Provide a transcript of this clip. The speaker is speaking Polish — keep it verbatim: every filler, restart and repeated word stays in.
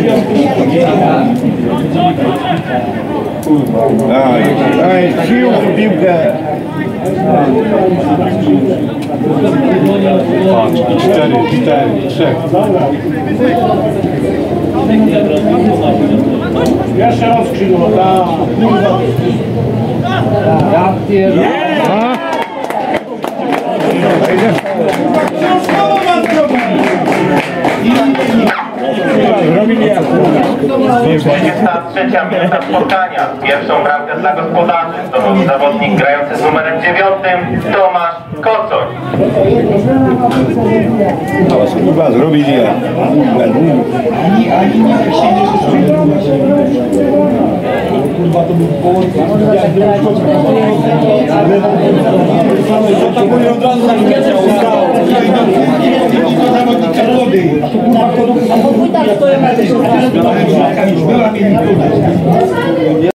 Daj, daj, sił w piłkę. Patrz, cztery, cztery, trzech. Jeszcze raz skrzydło, tak. Ja pierdolę. trzydziesta trzecia minuta spotkania. Pierwszą bramkę dla gospodarzy zdobył zawodnik grający z numerem dziewiątym Tomasz Kocoń. Kurwa, zrobić je. Kurwa, to był połód. Co tak mówię od razu na świecie ustało. A po płytach stoją na tej